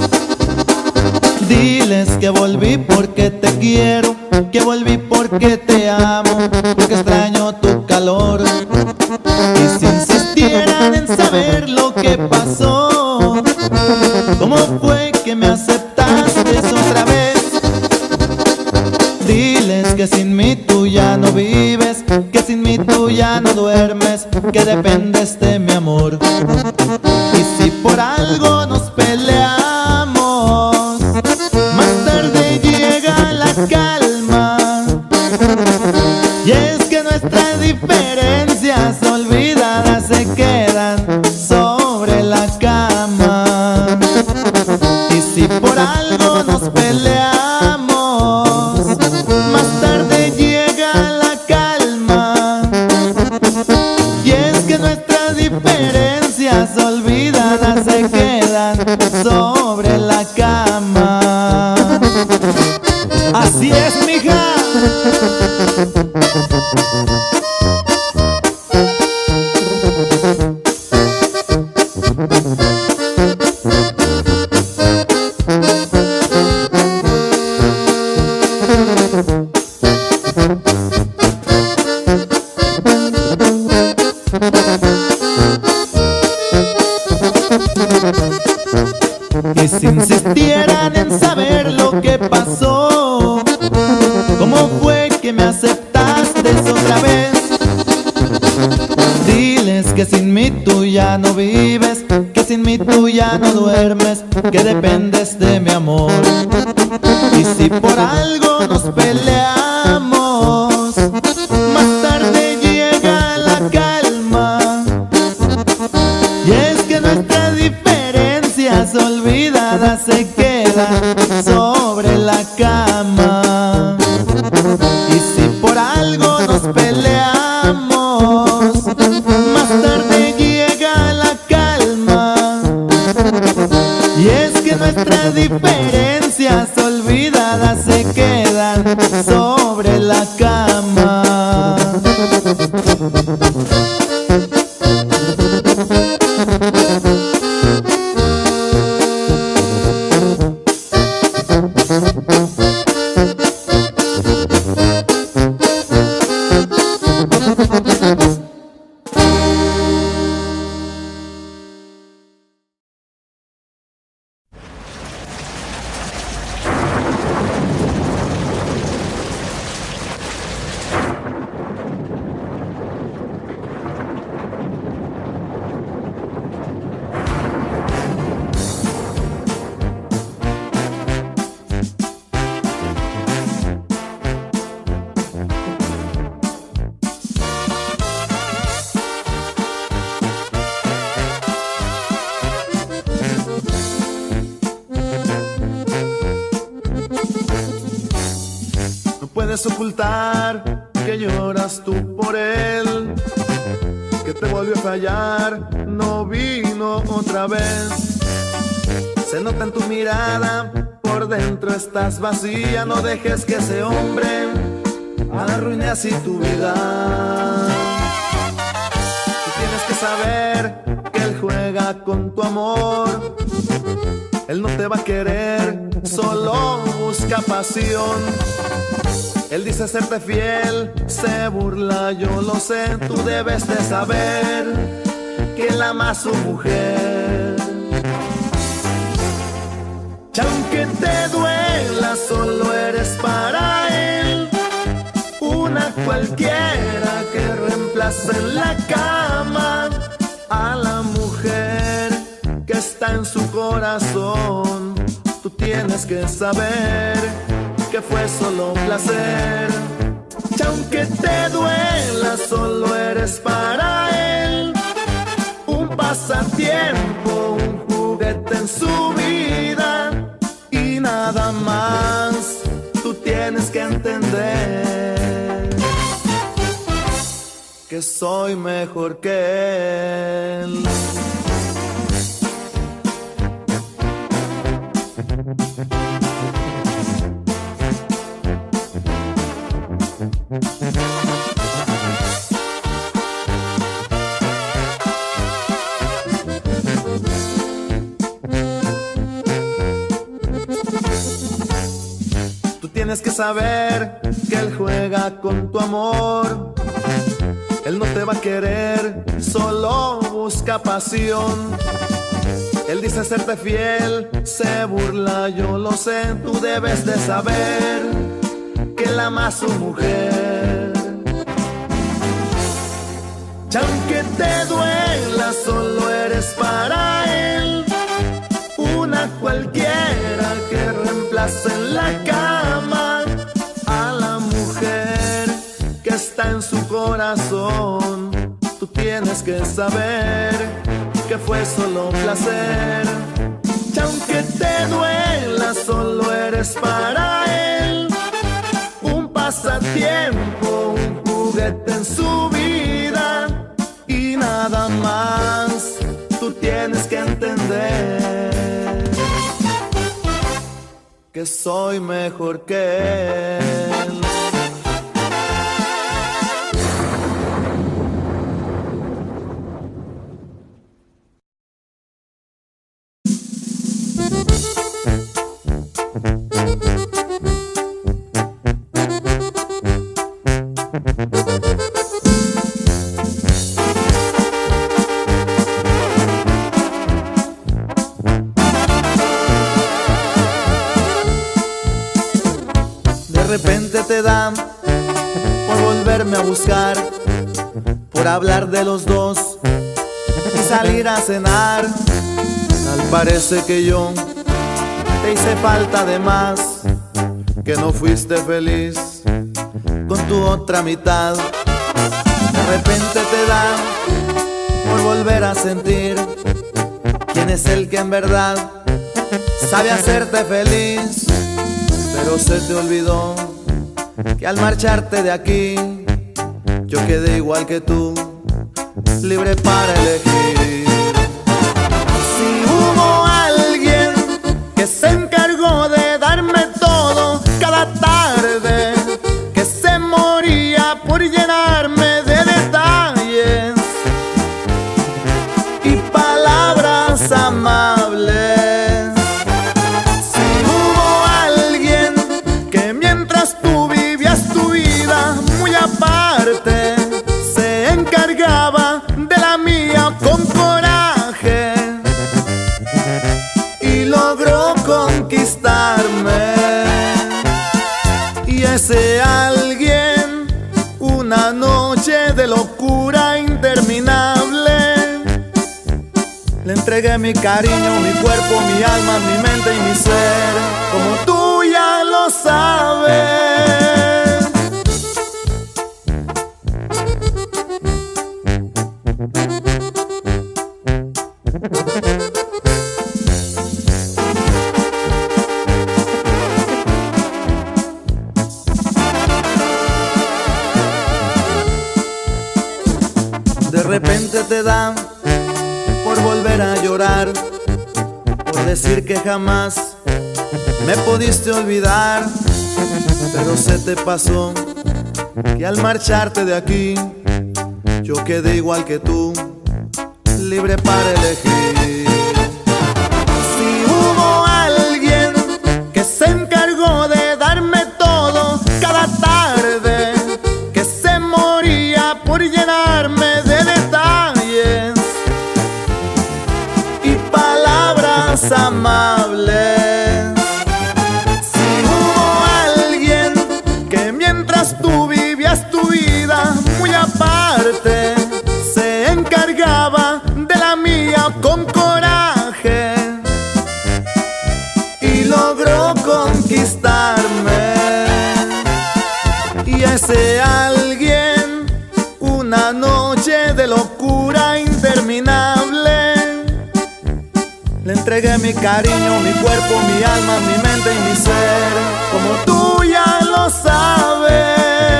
Diles que volví porque te quiero, que volví porque te amo, porque extraño tu calor. Y si insistieran en saber lo que pasó, cómo fue que me aceptaste otra vez, diles que sin mí tú ya no vives, que sin mí tú ya no duermes, que dependes de mi amor. Y si por algo nos peleamos, más tarde llega la calma. Y es que nuestras diferencias olvidadas se quedan sobre la cama. Y si por algo nos peleamos, más tarde llega la calma. Y es que nuestras diferencias olvidadas se quedan sobre la cama. Así es, mija. si insistieran en saber lo que pasó, cómo fue que me aceptaste otra vez. Diles que sin mí tú ya no vives, que sin mí tú ya no duermes, que dependes de mi amor. Y si por algo nos peleamos, más tarde llega la calma. Y es que nuestras diferencias olvidadas se quedan sobre la cama. Y si por algo nos peleamos, más tarde llega la calma. Y es que nuestras diferencias olvidadas se quedan sobre la cama. Puedes ocultar que lloras tú por él, que te volvió a fallar, no vino otra vez. Se nota en tu mirada, por dentro estás vacía. No dejes que ese hombre arruine así tu vida. Tú tienes que saber que él juega con tu amor. Él no te va a querer, solo busca pasión. Él dice serte fiel, se burla, yo lo sé. Tú debes de saber que él ama a su mujer. Y aunque te duela, solo eres para él una cualquiera que reemplaza en la cama a la mujer que está en su corazón. Tú tienes que saber que fue solo un placer. Y aunque te duela, solo eres para él un pasatiempo, un juguete en su vida y nada más. Tú tienes que entender que soy mejor que él. Tú tienes que saber que él juega con tu amor. Él no te va a querer, solo busca pasión. Él dice serte fiel, se burla, yo lo sé. Tú debes de saber que él ama a su mujer. Y aunque te duela, solo eres para él una cualquiera que reemplace en la cama a la mujer que está en su corazón. Tú tienes que saber que fue solo un placer. Y aunque te duela, solo eres para él un pasatiempo, un juguete en su vida y nada más. Tú tienes que entender que soy mejor que él. te da por volverme a buscar, por hablar de los dos y salir a cenar. Tal parece que yo te hice falta de más, que no fuiste feliz con tu otra mitad. De repente te da por volver a sentir quién es el que en verdad sabe hacerte feliz. Pero se te olvidó que al marcharte de aquí yo quedé igual que tú, libre para elegir. Si hubo alguien que se encargó de darme todo cada tarde, que se moría por llenarme de detalles y palabras amables. Si hubo alguien que mientras tú vivías tu vida muy aparte, se encargaba de la mía con coraje y logró conquistarme. Y ese alguien, una noche de locura interminable, le entregué mi cariño, mi cuerpo, mi alma, mi mente y mi ser, como tú ya lo sabes. De repente te da por volver a llorar, por decir que jamás me pudiste olvidar. Pero se te pasó que al marcharte de aquí yo quedé igual que tú, libre para elegir. Si hubo alguien que se encargó de darme todo cada tarde, que se moría por llenarme de detalles y palabras amables. Si hubo alguien que mientras tú vivías tu vida muy aparte, se encargaba de la mía con coraje y logró conquistarme. Y ese alguien, una noche de locura interminable, le entregué mi cariño, mi cuerpo, mi alma, mi mente y mi ser, como tú ya lo sabes.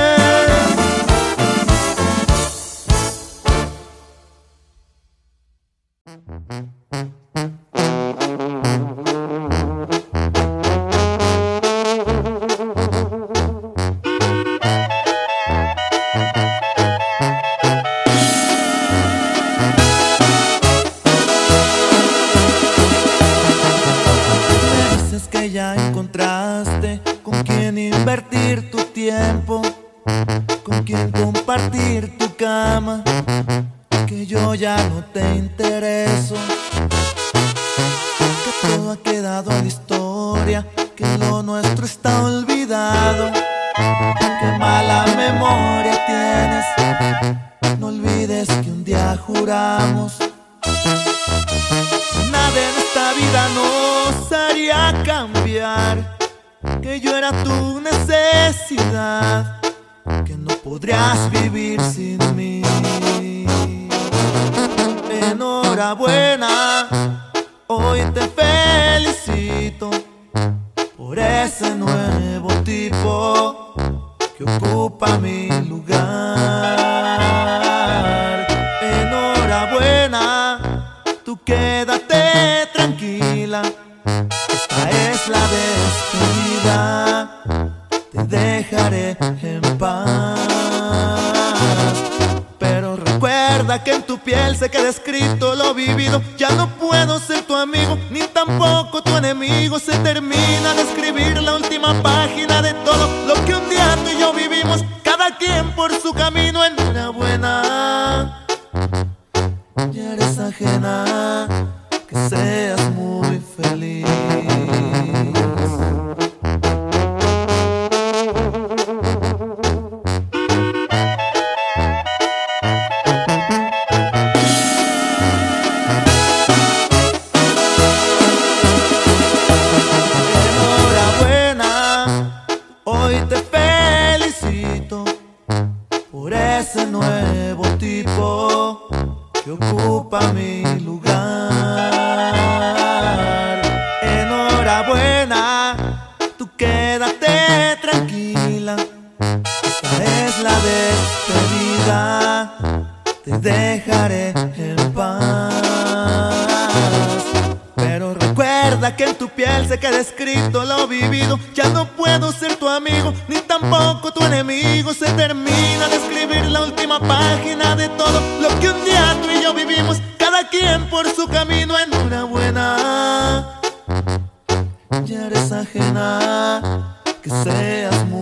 Que ya encontraste con quien invertir tu tiempo, con quien compartir tu cama, que yo ya no te intereso, que todo ha quedado en la historia, que lo nuestro está olvidado. Qué mala memoria tienes, no olvides que un día juramos nada en esta vida nos haría cambiar, que yo era tu necesidad, que no podrías vivir sin mí. Enhorabuena, hoy te felicito por ese nuevo tipo que ocupa mi lugar. Enhorabuena, tú quédate tranquila, esta es la despedida, te dejaré en paz. Pero recuerda que en tu piel se queda escrito lo vivido. Ya no puedo ser tu amigo, ni tampoco tu enemigo. Se termina de escribir la última página de todo lo que un día tú y yo vivimos, cada quien por su camino. Enhorabuena, ya eres ajena, que seas muy feliz. ese nuevo tipo que ocupa mi lugar. Enhorabuena, tú quédate tranquila, esta es la despedida, te dejaré en paz. Pero recuerda que en tu piel se queda escrito lo vivido. Ya no puedo ser tu amigo, ni tampoco tu enemigo. Se termina de escribir la última página de todo lo que un día tú y yo vivimos, cada quien por su camino. Enhorabuena, ya eres ajena, que seas muy